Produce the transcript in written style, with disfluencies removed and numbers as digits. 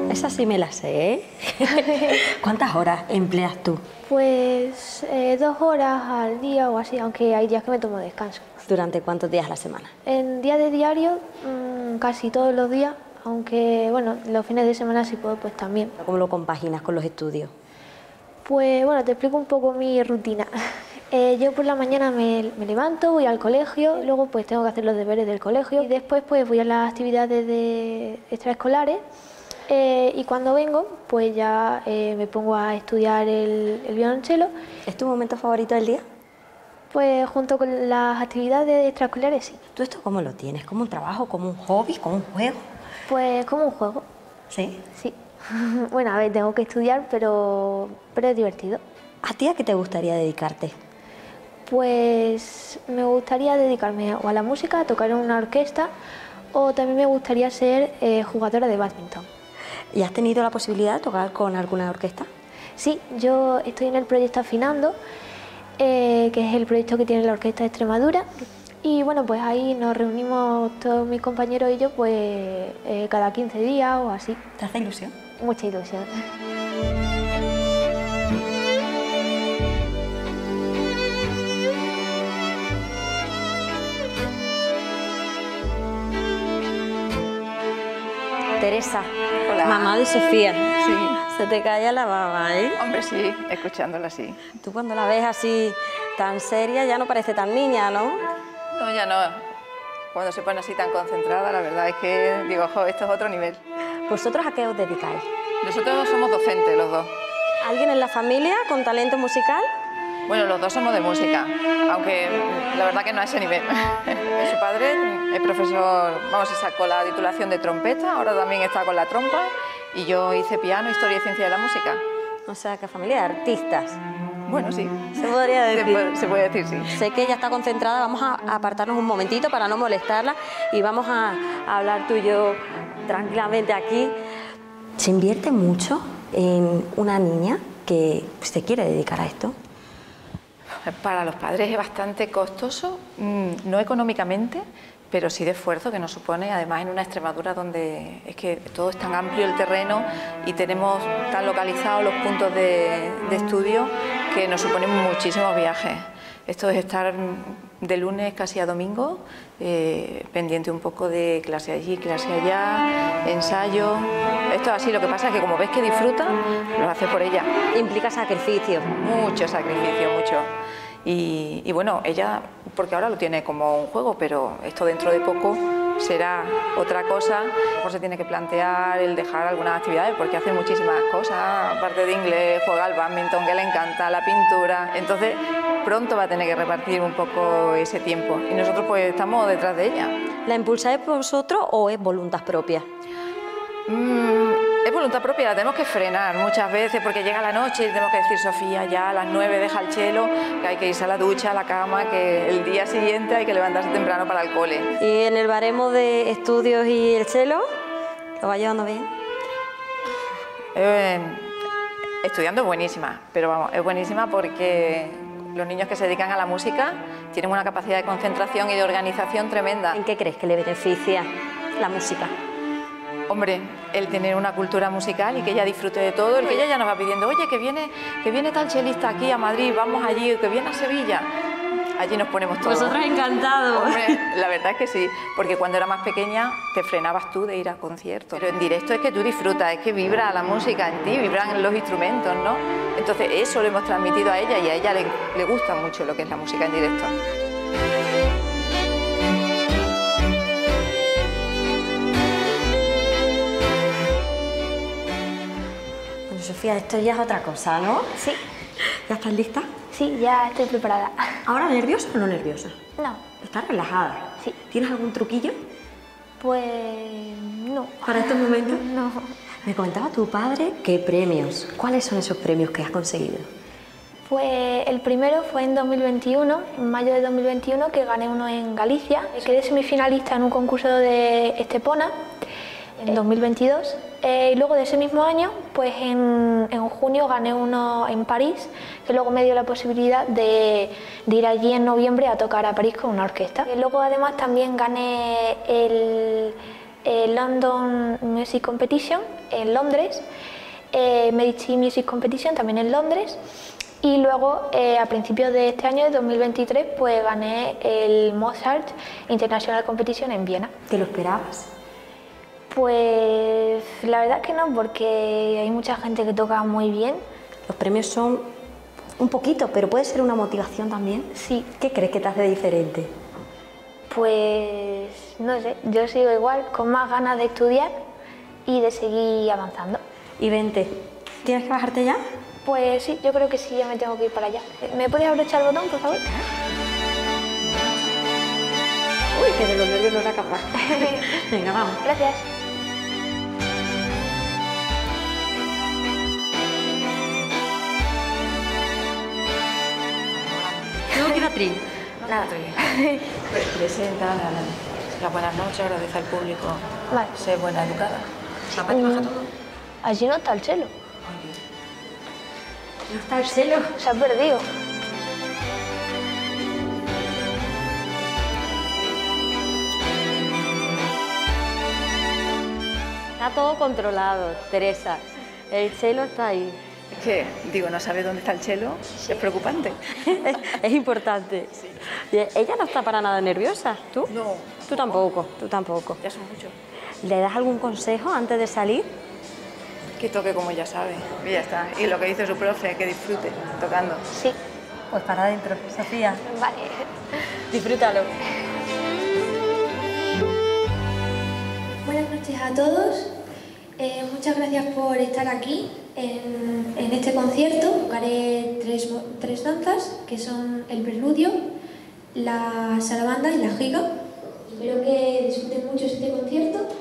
Esa sí me la sé, ¿eh? ¿Cuántas horas empleas tú? Pues 2 horas al día o así, aunque hay días que me tomo descanso. ¿Durante cuántos días a la semana? En día de diario, casi todos los días, aunque bueno, los fines de semana si puedo pues también. ¿Cómo lo compaginas con los estudios? Pues bueno, te explico un poco mi rutina. Yo por la mañana me levanto, voy al colegio, luego pues tengo que hacer los deberes del colegio y después pues voy a las actividades extraescolares y cuando vengo pues ya me pongo a estudiar el violonchelo. ¿Es tu momento favorito del día? Pues junto con las actividades extraescolares sí. ¿Tú esto cómo lo tienes? ¿Como un trabajo, como un hobby, como un juego? Pues como un juego. ¿Sí? Sí. Bueno, a ver, tengo que estudiar, pero es divertido. ¿A ti a qué te gustaría dedicarte? Pues me gustaría dedicarme o a la música, a tocar en una orquesta, o también me gustaría ser jugadora de bádminton. ¿Y has tenido la posibilidad de tocar con alguna orquesta? Sí, yo estoy en el proyecto Afinando, que es el proyecto que tiene la Orquesta de Extremadura. Y bueno, pues ahí nos reunimos todos mis compañeros y yo pues cada 15 días o así. ¿Te hace ilusión? Mucha ilusión. Teresa, Hola. mamá de Sofía. Sí. Se te cae la baba, ¿eh? Hombre, sí, escuchándola sí. Tú cuando la ves así tan seria ya no parece tan niña, ¿no? No, ya no. Cuando se pone así tan concentrada, la verdad es que digo, jo, esto es otro nivel. ¿Vosotros a qué os dedicáis? Nosotros somos docentes, los dos. ¿Alguien en la familia con talento musical? Bueno, los dos somos de música, aunque la verdad que no a ese nivel. Su padre es profesor, vamos, se sacó la titulación de trompeta, ahora también está con la trompa, y yo hice piano, historia y ciencia de la música. O sea, que familia de artistas. Bueno, sí. Se podría decir. Se puede decir, sí. Sé que ella está concentrada, vamos a apartarnos un momentito para no molestarla y vamos a hablar tú y yo tranquilamente aquí. ¿Se invierte mucho en una niña que se quiere dedicar a esto? Para los padres es bastante costoso, no económicamente, pero sí de esfuerzo que nos supone, además en una Extremadura donde es que todo es tan amplio el terreno y tenemos tan localizados los puntos de estudio que nos suponen muchísimos viajes. Esto es estar de lunes casi a domingo, pendiente un poco de clase allí, clase allá, ensayo. Esto es así, lo que pasa es que como ves que disfruta, lo hace por ella. Implica sacrificio. Mucho sacrificio, mucho. Y bueno, ella, porque ahora lo tiene como un juego, pero esto dentro de poco será otra cosa. A lo mejor se tiene que plantear el dejar algunas actividades porque hace muchísimas cosas, aparte de inglés, juega al bádminton, que le encanta, la pintura. Entonces pronto va a tener que repartir un poco ese tiempo y nosotros pues estamos detrás de ella. ¿La impulsáis vosotros o es voluntad propia? Es voluntad propia, la tenemos que frenar muchas veces porque llega la noche y tenemos que decir, Sofía, ya a las 9 deja el chelo, que hay que irse a la ducha, a la cama, que el día siguiente hay que levantarse temprano para el cole. ¿Y en el baremo de estudios y el chelo lo va llevando bien? Estudiando es buenísima, pero vamos, es buenísima porque los niños que se dedican a la música tienen una capacidad de concentración y de organización tremenda. ¿En qué crees que le beneficia la música? Hombre, el tener una cultura musical y que ella disfrute de todo, el que ella ya nos va pidiendo, oye, que viene tal chelista aquí a Madrid, vamos allí, que viene a Sevilla. Allí nos ponemos todos. Vosotras encantados. Hombre, la verdad es que sí, porque cuando era más pequeña te frenabas tú de ir a conciertos. Pero en directo es que tú disfrutas, es que vibra la música en ti, vibran los instrumentos, ¿no? Entonces eso lo hemos transmitido a ella y a ella le gusta mucho lo que es la música en directo. Bueno, Sofía, esto ya es otra cosa, ¿no? Sí. ¿Ya estás lista? Sí, ya estoy preparada. ¿Ahora nerviosa o no nerviosa? No. ¿Estás relajada? Sí. ¿Tienes algún truquillo Pues no. para estos momentos? No. Me comentaba tu padre qué premios. ¿Cuáles son esos premios que has conseguido? Pues el primero fue en 2021, en mayo de 2021, que gané uno en Galicia. Quedé semifinalista en un concurso de Estepona en 2022. Y luego de ese mismo año, pues en junio gané uno en París, que luego me dio la posibilidad de ir allí en noviembre a tocar a París con una orquesta. Y luego además también gané London Music Competition en Londres, Medici Music Competition también en Londres, y luego a principios de este año, de 2023, pues gané el Mozart International Competition en Viena. ¿Te lo esperabas? Pues la verdad que no, porque hay mucha gente que toca muy bien. Los premios son un poquito, pero puede ser una motivación también. Sí. ¿Qué crees que te hace diferente? Pues no sé, yo sigo igual, con más ganas de estudiar y de seguir avanzando. Y vente, ¿tienes que bajarte ya? Pues sí, yo creo que sí, ya me tengo que ir para allá. ¿Me puedes abrochar el botón, por favor? Uy, que de los nervios no era capaz. Venga, vamos. Gracias. ¿Tú qué actriz? Nada. Presenta, las buenas noches, agradece al público, Vale. sé buena educada. Apaga y baja todo. Allí no está el chelo. No está el celo. Se ha perdido. Está todo controlado, Teresa. El celo está ahí. Es que, digo, no sabe dónde está el chelo, es preocupante. Es importante. Sí. Ella no está para nada nerviosa. ¿Tú? No. Tú tampoco, tú tampoco. Ya son muchos. ¿Le das algún consejo antes de salir? Que toque como ya sabe, y ya está. Y lo que dice su profe, que disfrute tocando. Sí. Pues para adentro, Sofía. Vale. Disfrútalo. Buenas noches a todos. Muchas gracias por estar aquí en este concierto. Tocaré tres danzas, que son el preludio, la sarabanda y la giga. Espero que disfruten mucho este concierto.